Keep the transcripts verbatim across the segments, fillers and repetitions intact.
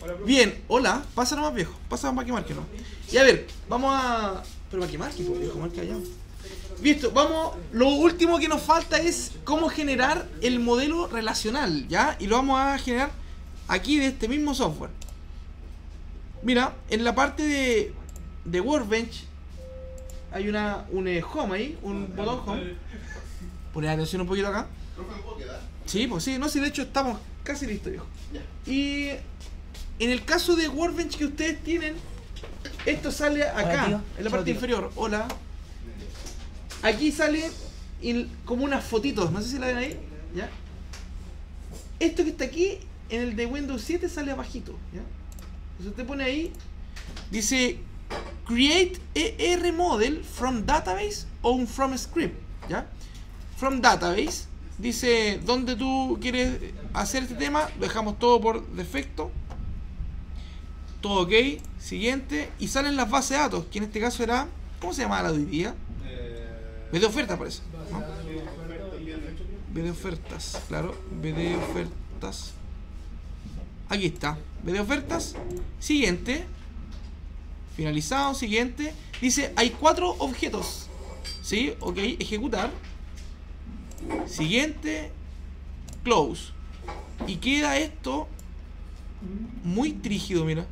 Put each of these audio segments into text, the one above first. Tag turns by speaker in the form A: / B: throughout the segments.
A: Bien, hola, pasa nomás viejo, pasa para que marque, ¿no? Y a ver, vamos a... Pero para que marque, pues viejo, marque allá. Listo, vamos, lo último que nos falta es cómo generar el modelo relacional, ¿ya? Y lo vamos a generar aquí de este mismo software. Mira, en la parte de, de Workbench hay una, un eh, home ahí, un botón home. Poner atención un poquito acá. Sí, pues sí, no, si de hecho estamos casi listos, viejo. Y en el caso de Workbench que ustedes tienen, esto sale acá,
B: Hola,
A: en la parte inferior. Hola. Aquí sale in, como unas fotitos, no sé si la ven ahí, ¿ya? Esto que está aquí, en el de Windows siete sale abajito, ¿ya? Entonces usted pone ahí, dice Create E R Model from Database o from Script, ¿ya? From Database, dice dónde tú quieres hacer este tema, lo dejamos todo por defecto. Todo ok, siguiente, y salen las bases de datos, que en este caso era, ¿cómo se llamaba la de hoy día? B D ofertas parece, ¿no? B D ofertas, claro, B D ofertas. Aquí está, B D ofertas. Siguiente. Finalizado, siguiente. Dice, hay cuatro objetos. ¿Sí? Ok, ejecutar. Siguiente. Close. Y queda esto muy trígido, mira.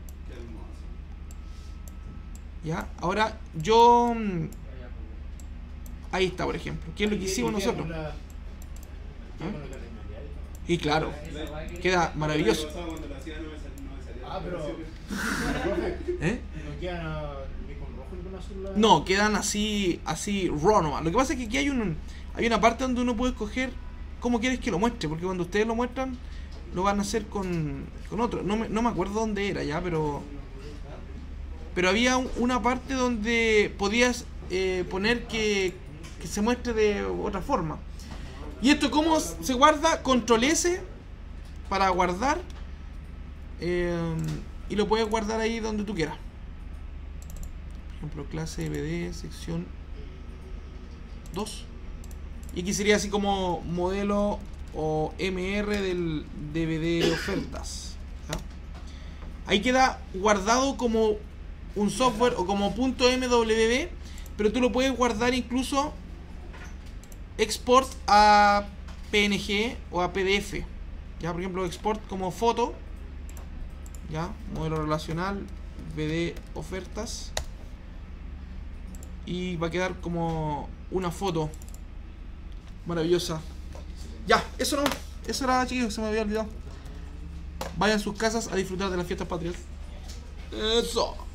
A: Ya, ahora yo... Ahí está, por ejemplo. ¿Qué es lo que hicimos nosotros? ¿Ah? Y claro, queda maravilloso.
C: Ah, pero...
A: ¿Eh?
C: ¿No quedan ni con rojo ni con azul?
A: No, quedan así, así raw nomás. Lo que pasa es que aquí hay un, hay una parte donde uno puede escoger cómo quieres que lo muestre, porque cuando ustedes lo muestran, lo van a hacer con, con otro. No me, no me acuerdo dónde era ya, pero... Pero había un, una parte donde podías eh, poner que, que se muestre de otra forma. ¿Y esto cómo se guarda? Control S para guardar. Eh, y lo puedes guardar ahí donde tú quieras. Por ejemplo, clase B D, sección dos. Y aquí sería así como modelo o M R del D V D ofertas. ¿Ya? Ahí queda guardado como un software o como .mw, pero tú lo puedes guardar incluso export a P N G o a P D F. Ya, por ejemplo, export como foto. Ya, modelo relacional, B D ofertas. Y va a quedar como una foto maravillosa. Ya, eso no, eso era, chicos, se me había olvidado. Vayan a sus casas a disfrutar de las fiestas patrias. Eso.